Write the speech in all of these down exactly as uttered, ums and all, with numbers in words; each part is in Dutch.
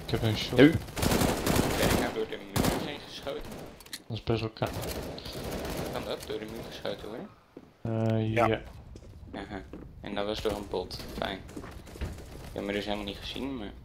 Ik heb een shot. Nu. Ik ben nou door de muur heen geschoten. Dat is best wel koud. Kan dat? Door de muur geschoten worden? Uh, ja. ja. Aha. En dat was door een bot. Fijn. Ik heb me dus helemaal niet gezien, maar...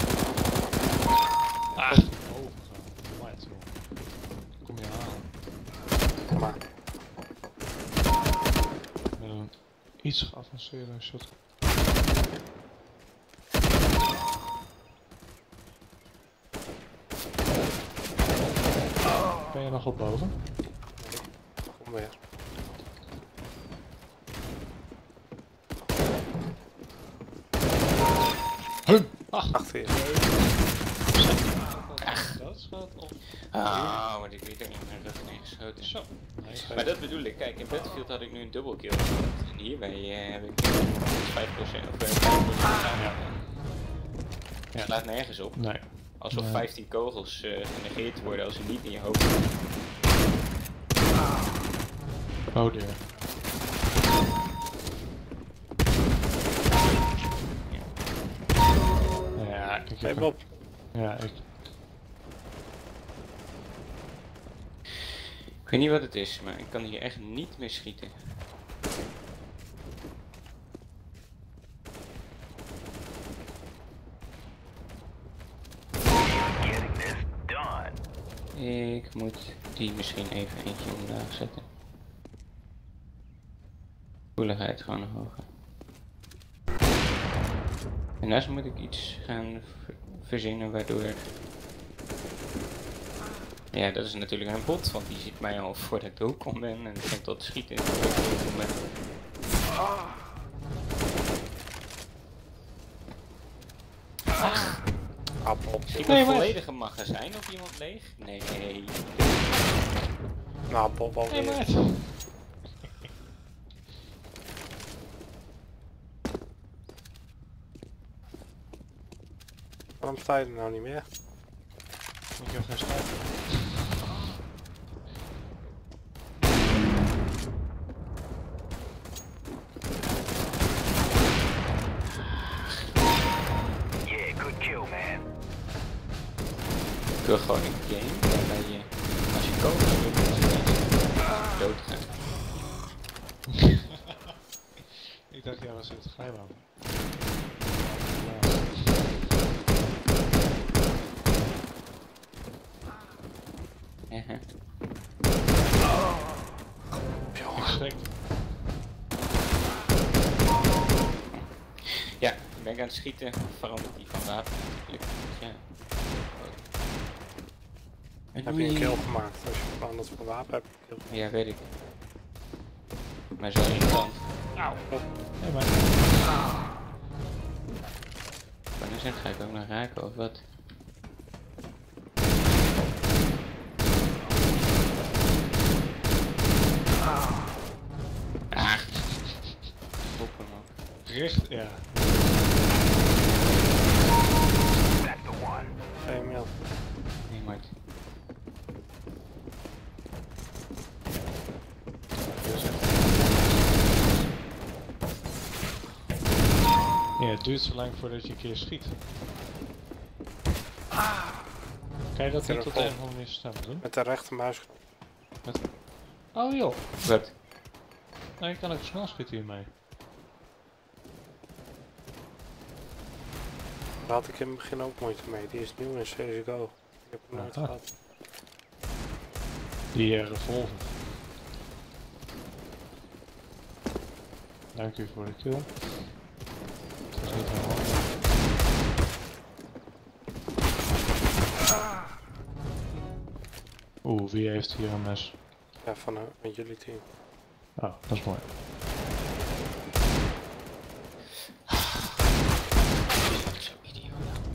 Ah! Oh, wat joh. Kom je halen. Kom maar. Met een iets geavanceerde shot. Ben je nog op boven? Nee, kom weer. Hum! Ach! Achter je. Ach! Dat gaat op. Ah, maar ik weet er niet meer rug in geschoten. Zo. Nee, Maar dat bedoel ik, kijk, in Battlefield had ik nu een double kill. En hierbij uh, heb ik vijf procent of vijf procent ja. Het slaat nergens op. Nee. Alsof nee. vijftien kogels uh, genegeerd worden als ze niet in je hoofd zitten. Oh dear. Ja, ik Hey heb Bob. Ja, ik... Ik weet niet wat het is, maar ik kan hier echt niet meer schieten. Ik moet die misschien even eentje omlaag zetten. Koeligheid gewoon hoger. En daarnaast moet ik iets gaan verzinnen waardoor... Ja, dat is natuurlijk een bot, want die ziet mij al voordat ik ook kom ben en begint tot schieten voordat ik ook kom ben. Ach. Appel. Schiet Nee, een maar... volledige magazijn op iemand leeg? Nee. Nou, Bob alweer. Nee, maar... Waarom sta je er nou niet meer? Ik heb geen stijl. Yeah, good kill, man. Ik wil gewoon een game waarbij je, als je kogels doet, dood gaat. Ik dacht, ja, was het glijbaan. Ja. Ik schrik. Ja, ik ben aan het schieten, verandert die van wapen natuurlijk. Ja. En Heb je een kill gemaakt? Als je veranderd van wapen hebt je een kill. Ja, weet ik. Maar zo één kant. Auw. Nee, maar... Wanneer zeg ga ik ook nog raken of wat? Ah. Poppen nog. Richt, ja. That's the one. Hey, Mil. Nee, maar. Ja, het duurt zo lang voordat je een keer schiet. Kan je dat niet tot een of andere manier stemmen doen? Met de rechtermuisknop. Oh joh. Wat? Nou, je kan ook snel schieten hiermee. Daar had ik in het begin ook moeite mee. Die is nieuw in C S G O. Ik heb hem nooit Aha. gehad. Die uh, revolver. Dank u voor de kill. Het is niet helemaal. Oeh, wie heeft hier een mes? Ja, van, uh, van jullie team. Oh, dat is mooi. Zo idioot.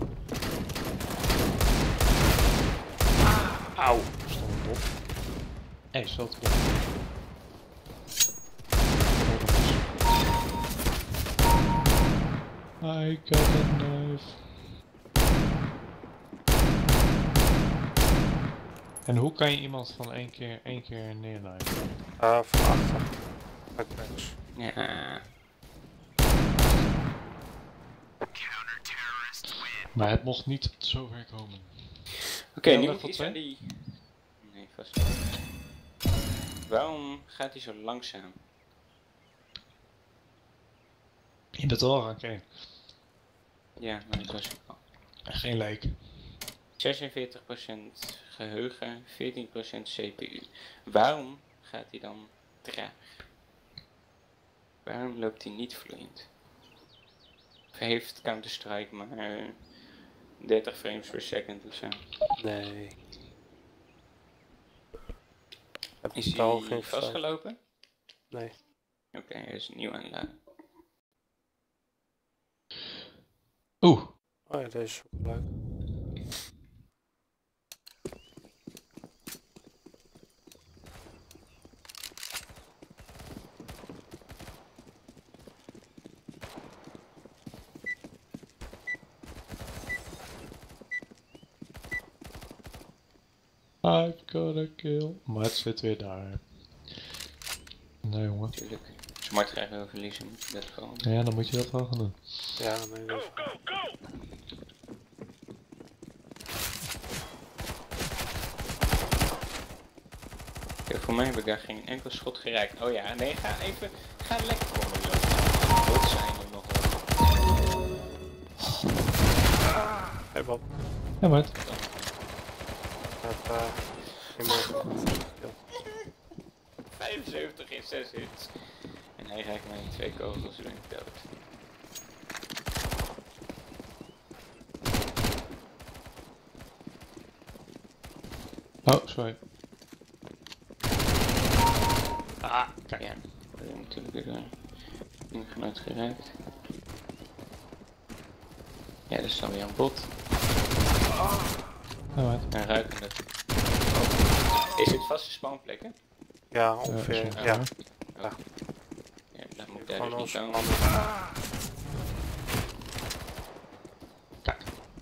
Auw! Stond op. Hé, hey, zat erop. I got a knife. En hoe kan je iemand van één keer, één keer neerlijven? Ah, uh, van achter. Met bench. Ja. Counter-terrorists win. Maar het mocht niet tot zover komen. Oké, okay, Ja, nu level moet iets twee? aan die... Nee, vast niet. Waarom gaat hij zo langzaam? In de toren, oké. Okay. Ja, maar dat was ook al. Geen leek. zesenveertig procent geheugen, veertien procent C P U. Waarom gaat hij dan traag? Waarom loopt hij niet vloeiend? Of heeft Counter-Strike maar dertig frames per second of zo? Nee. Heb Is je al hij geen vastgelopen? Nee. Oké, okay, hij is nieuw aanladen. Oeh. Oh ja, deze is ook leuk. I've got a kill. Maar het zit weer daar. Nee jongen. Tuurlijk. Smart krijgen we verliezen in dit geval. Ja, dan moet je dat wel gaan doen. Ja, nee, dat is... Ja, voor mij heb ik daar geen enkel schot geraakt. Oh ja, nee, ga even, ga lekker voor me lopen. Wat zijn er nog wel? Hey Bob. Ja, maar het. Dat, uh, iemand... vijfenzeventig in zes hits. En hij raakt mij in twee kogels en ben ik dood. Oh, sorry. Ah, kijk. Ja, dat heb ik natuurlijk weer door ingenoot geraakt. Ja, dat is dan weer een bot. Ja, maar het. En ruiken het. Oh. Is dit vaste spawnplekken? Ja, ongeveer. Uh, ja. Ja. Ja, dan moet ik daar Gewoon dus niet ons komen. man. Kijk.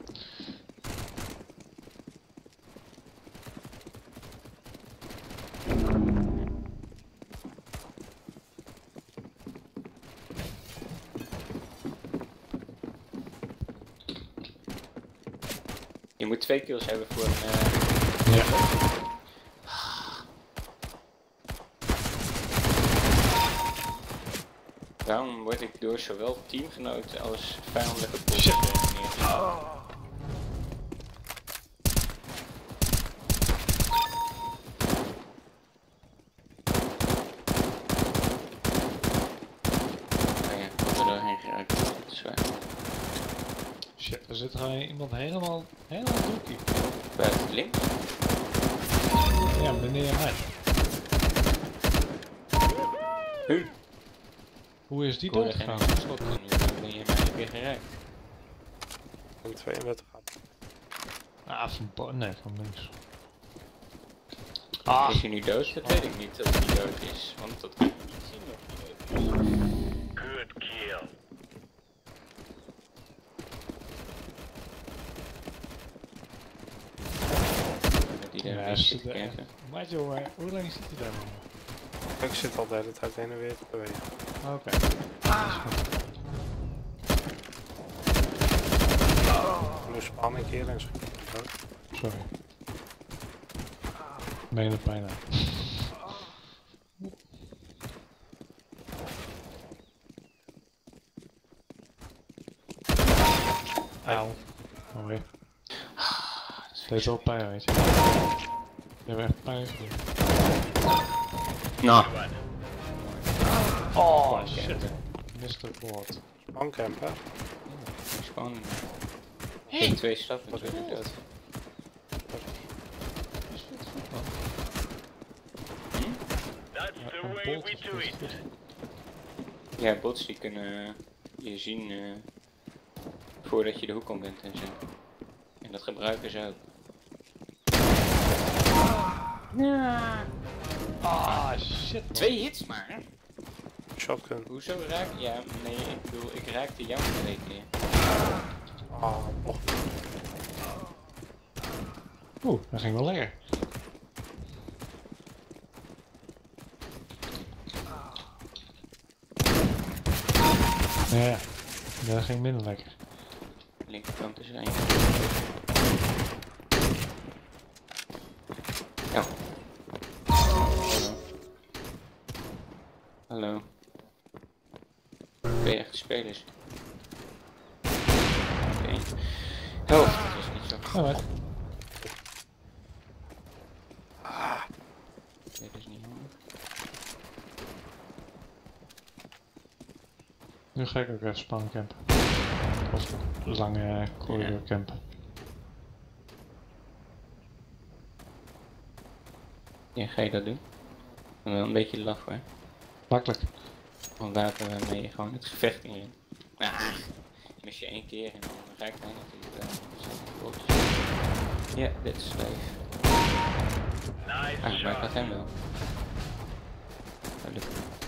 Je moet twee kills hebben voor een... Uh... Ja. Waarom word ik door zowel teamgenoten als vijandelijke bots geëlimineerd? Oh ja, ik word er doorheen geraakt. Dat is waar. Shit, er zit gewoon iemand helemaal, helemaal doekie. Buiten links? Ja, meneer mij. Huh? Hoe is die Ik hoorde doodgegaan? geen schot en nu ben je mij een keer geraakt. En tweeëndertig gaat. Ah, van bo- nee, van links. Ah. Is hij nu dood? Dat weet ik niet dat hij dood is, want dat kan ik niet zien of hij dood is. Good kill. Met die daar Ja, weer zit zit te er- kijken. Maar jongen, hoe lang zit hij daar nog? Ik zit al de hele tijd heen en weer te bewegen. Oké. Nu span ik hier en schiet ik dood. Sorry. Meen het bijna. Auw. Mooi. Het deed wel pijn, weet je. Je hebt echt pijn gedaan. Nou. Oh, shit. mister Board. Spancamp, hè? Spannend. Hey. Twee stappen Wat natuurlijk is dood. That's Ja, the een way bolt we is do best it. goed. Ja, bots die kunnen je zien uh, voordat je de hoek om bent en zo. En dat gebruiken ze ook. Ja. Ah, shit. Man. Twee hits maar, hè? Shotgun. Hoezo raak... Ja, nee, ik bedoel, ik raakte jou twee keer. Ah, oh. Oeh, dat ging wel lekker. Ja, dat ging minder lekker. linkerkant is er één. Ja. Hallo. Hallo. Ben je echt de spelers? Oké. Oh, dat was niet zo. Alright. Dit is niet handig. Nu ga ik ook even spawn campen. Of lange corridor campen. Ja, ga je dat doen? Dan wel een beetje laf hoor. Makkelijk. Want wapen waarmee je gewoon het gevecht in. Ah, mis je één keer en dan ga ik daar natuurlijk wel. Ja, dit is leef. Nice Ah, maar ik had shot. hem wel. Dat lukt.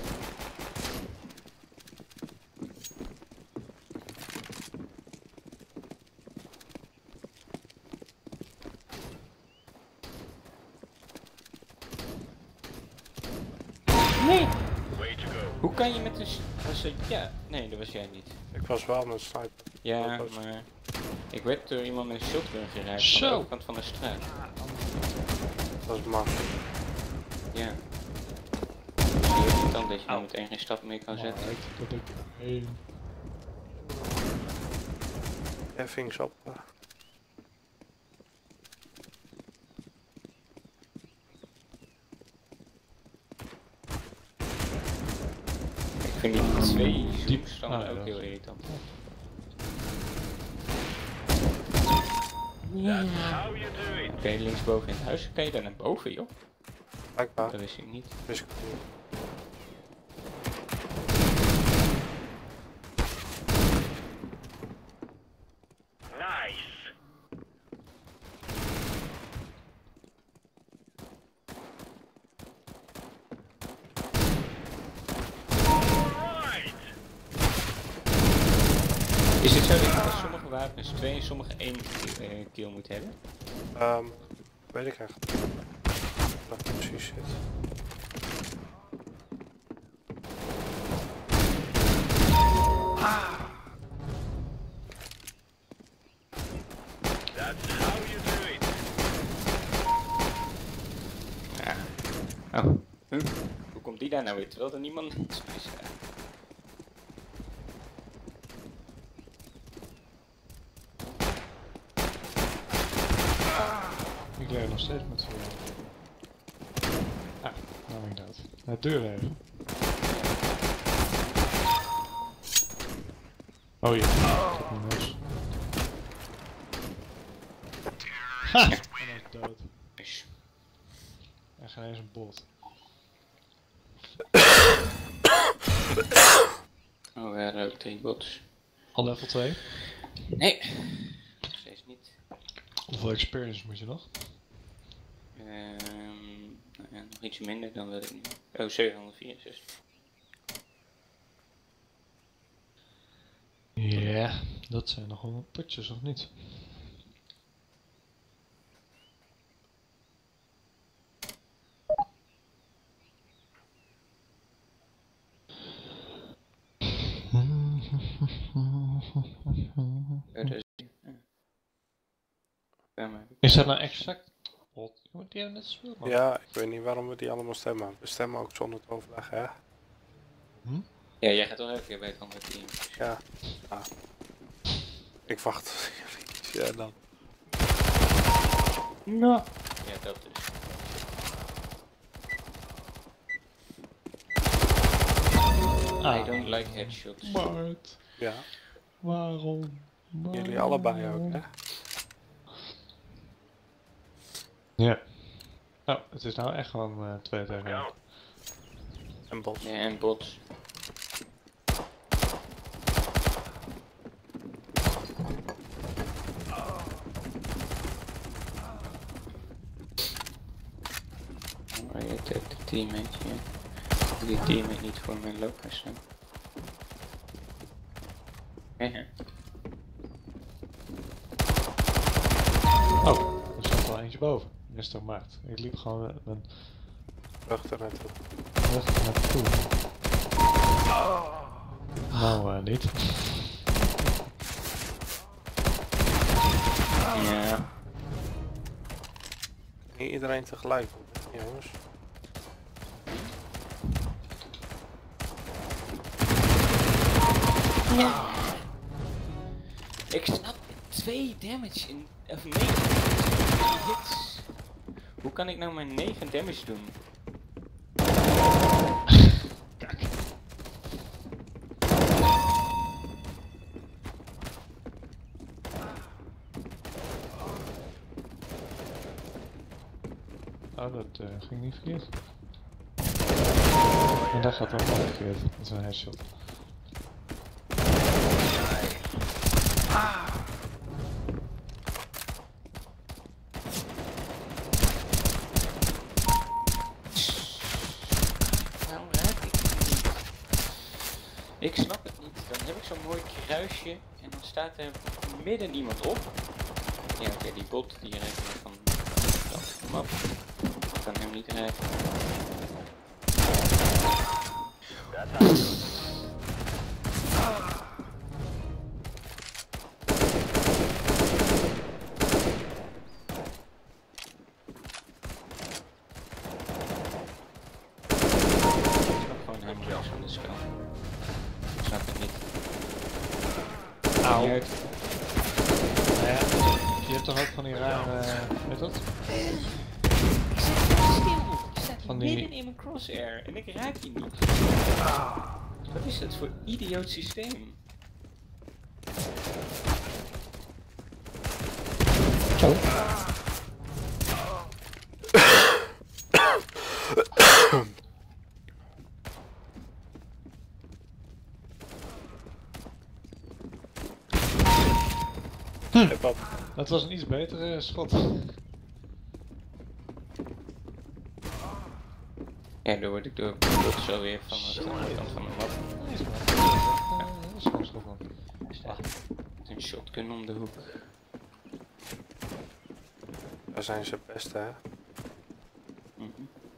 Nee! Way to go. Hoe kan je met een... s- Was het... Ja, nee, dat was jij niet. Ik was wel met sniper. Ja, Dat was- maar... Ik werd door iemand met een shotgun geraakt aan de Zo. overkant van de straat. Dat was man. Ja. Dus je hebt dan dat je nou meteen geen stap meer kan zetten. Alright, dat ik één. Heffings op. eh. Ik vind die twee Diep. diepstanden Ah, ook ja. heel irritant. That's how you do it. Oké, linksboven in het huis. Kan je daar naar boven, joh? Blijkbaar. Dat wist ik niet. Wist ik niet. Nice. Alright. Is het zo dat je bij sommige wapens twee en sommige één ki- eh, kill moet hebben? Ehm, weet ik echt niet. Wat het precies zit. That's how you do it. Ja. Oh. Huh? Hoe komt die daar nou weer? Terwijl er niemand naast mij staat. Ik leer nog steeds met z'n Ah, nou ben ik dood. Het duurde even. Oh ja, ik heb een neus. Ha! En hij is dood. Dus. En geen eens een bot. Oh, we hadden ook drie bots. Al level twee. Nee. Nog steeds niet. Hoeveel experience moet je nog? Ehm, nou ja, nog iets minder dan dat ik nu. Oh, zevenhonderdvierenzestig. Ja, dat zijn nog wel wat potjes, of niet? Oh, dat is. Ja. Ja, maar- Is dat nou exact? Wat? Die hebben net gespeeld, man. Ja, ik weet niet waarom we die allemaal stemmen. We stemmen ook zonder te overleggen, hè? Hm? Ja, jij gaat toch elke keer bij het andere team. Ja. ja. Ik wacht tot jullie kiezen en dan. Nou. Ja, dat dus. I Ah, don't like headshots. Bart. Ja, Waarom? jullie allebei ook, hè? Ja. Oh, het is nou echt gewoon uh, twee tegen één. Go. En bos. Ja, en bots. Oh, je hebt ook de teammate hier. Die teammate niet voor mijn loper staan. Ja. Oh, er zat wel eentje boven. mister Maart. Ik liep gewoon met mijn Rug er naartoe. rug naartoe. Nou, uh, niet. Ja. Niet iedereen tegelijk. Ja, jongens. Ja. Ik snap twee damage in. Of negen damage in hits. Hoe kan ik nou maar negen damage doen? Oh, dat uh, ging niet verkeerd. En daar gaat ook wel verkeerd. Dat is een headshot. Waarom raak ik het niet? Ik snap het niet. Dan heb ik zo'n mooi kruisje en dan staat er midden iemand op. Ja, oké, die bot die rijdt me van dat map. Ik kan hem niet rijden. That's how you do it. Ik snap gewoon helemaal niks van dit spel. Ik snap het niet. Auw. Niet uit. Nou ja, je hebt toch ook van die rare, uh, weet dat? Ik zit stil. Je staat Van die- midden in mijn crosshair en ik raak je niet. Wat is dat voor idioot systeem? Zo. Hey, Bob. Dat was een iets betere schot. Ja, daar word ik door dat zo weer van de andere kant van de map. Nee, is wel. Dat is gewoon een schot man. Een shotgun om de hoek. Daar zijn ze best, hè? Mhm.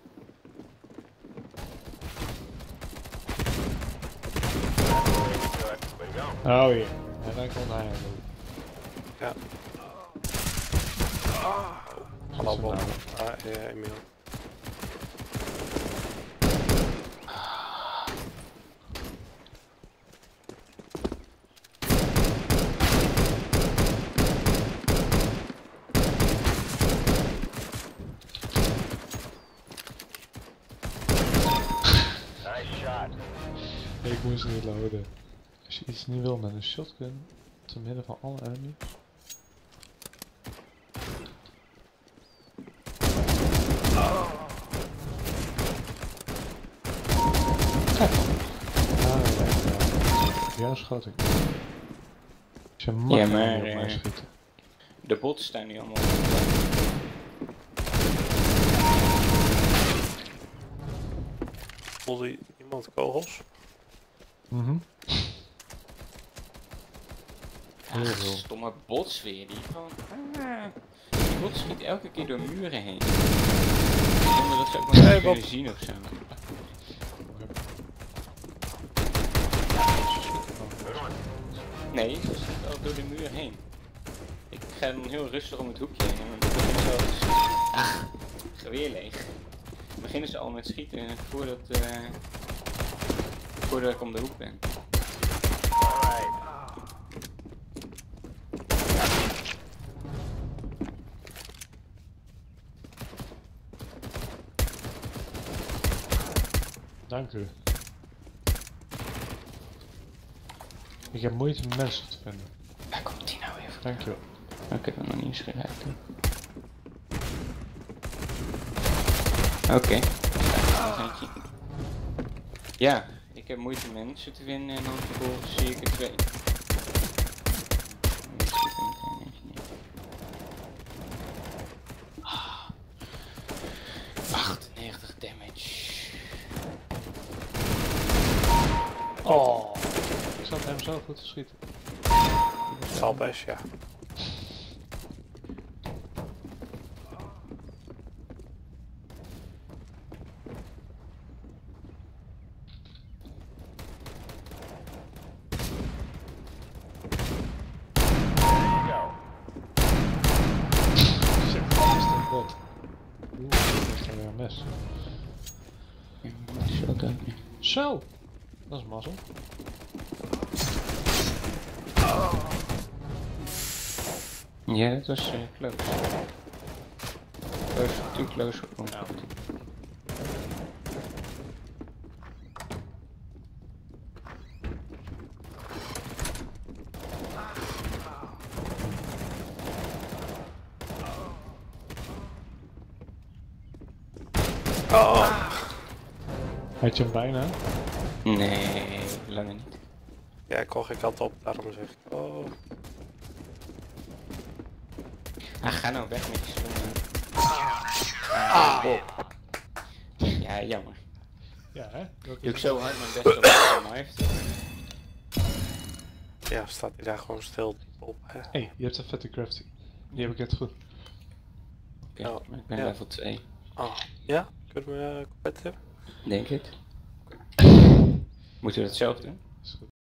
Good. Way to go. Oh ja. En dan komt hij. Ja. Hallo Hallo Bob. Ah, ja, Emiel. Nice shot. Ik moest niet loaden. Als je iets niet wil met een shotgun, te midden van alle enemies. Ah, ja, ja. Ja, schat ik. Je mag Ja, niet maar, op mij eh, schieten. De bots staan nu allemaal. Voelde iemand kogels? Mhm. Heel Ah, veel. stomme bots weer, die gewoon... Ah, die bot schiet elke keer door muren heen. Zonder dat ze ook maar Hey, niet Bob. kunnen zien ofzo. Nee, ze schiet al door de muur heen. Ik ga dan heel rustig om het hoekje heen en dan beginnen ze al te schieten. Ah, geweer leeg. Dan beginnen ze al met schieten voordat, uh, voordat ik om de hoek ben. Alright. Dank u. Ik heb moeite mensen te vinden. Waar komt die nou weer van? Dank je wel. Oh, ik heb hem nog niet eens geraakt. Oké. Okay. Ja, ik heb moeite mensen te vinden en dan vervolgens zie ik er twee. Ah, achtennegentig damage. Oh. Ik zat hem zo goed te schieten. Zal best, ja. There you go. god. Oeh, dat is dan weer een mes. Ja, dat is ook niet. Zo! Dat is mazzel. Ja, dat was uh, close. Close, too close for comfort. Oh! Had je hem bijna? Nee, lange niet. Ja, ik kon geen kant op, daarom zeg ik. Oh. Ah, ga nou weg met je stomme. Ah, Bob. Ja, jammer. Ja, hè? Welke Doe ik is zo hard mijn best op de knife. Ja, staat hij daar gewoon stil op, hè? Hé, hey, je hebt een vette crafting. Die heb ik net goed. Oké, Oh, maar ik ben ja. level twee. Oh. Ja? Kunnen we uh, competitive? Denk het. Moeten we dat zelf doen? Is goed.